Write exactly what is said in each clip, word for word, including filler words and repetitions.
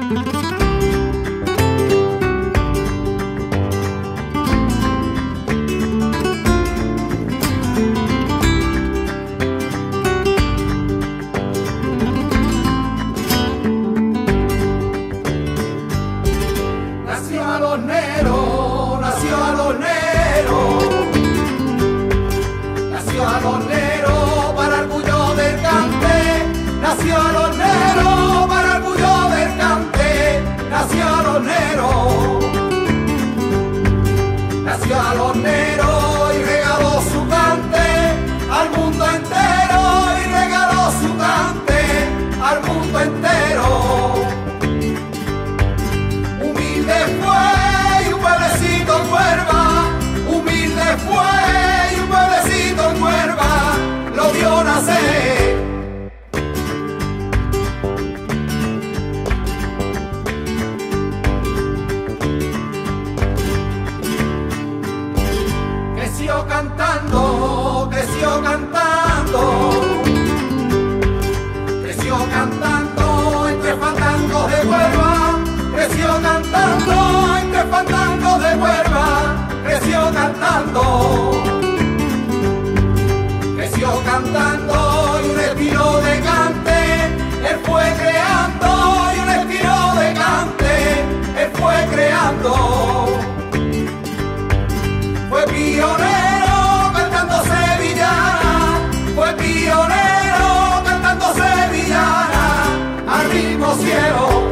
Nació a los negros, nació a los negros, nació a los negros para orgullo del cante, nació a los negros para orgullo del cante, nació a los negros, nació a los negros y regaló su cante al mundo entero y regaló su cante al mundo entero. Fue y un pueblecito en Huelva, humilde fue y un pueblecito en Huelva lo vio nacer. Creció cantando, creció cantando, creció cantando entre fandangos de Huelva. Creció cantando entre fandangos de Huelva, creció cantando, creció cantando y un estilo de cante, él fue creando y un estilo de cante, él fue creando. Fue pionero cantando sevillana, fue pionero cantando sevillana al mismo cielo.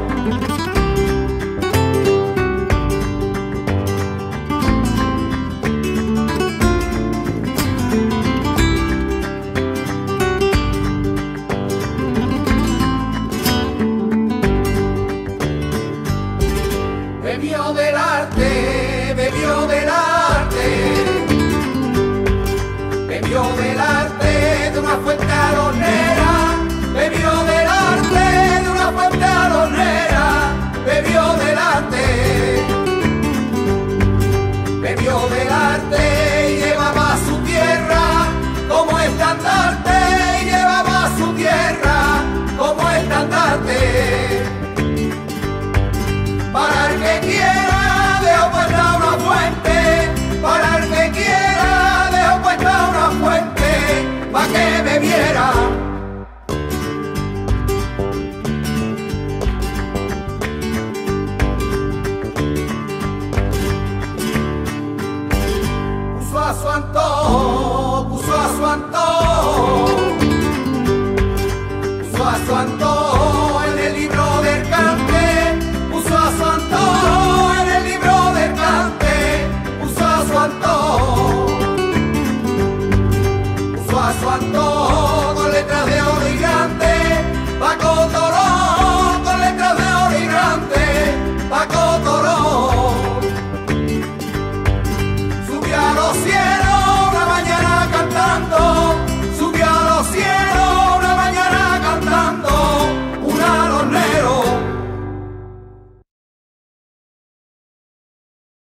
Bebió del arte, bebió del arte, bebió del arte de una fuente alonera, bebió del arte de una fuente alonera, bebió del arte, bebió del arte y llevaba su tierra como estandarte, y llevaba su tierra como estandarte. Para el que quiera dejo puesta una fuente, para el que quiera dejo puesta una fuente, pa' que bebiera. Puso a su antojo, puso a su antojo, puso a su antojo en el libro del cante, puso a su antojo en el libro del cante, puso a su antojo, puso a su antojo.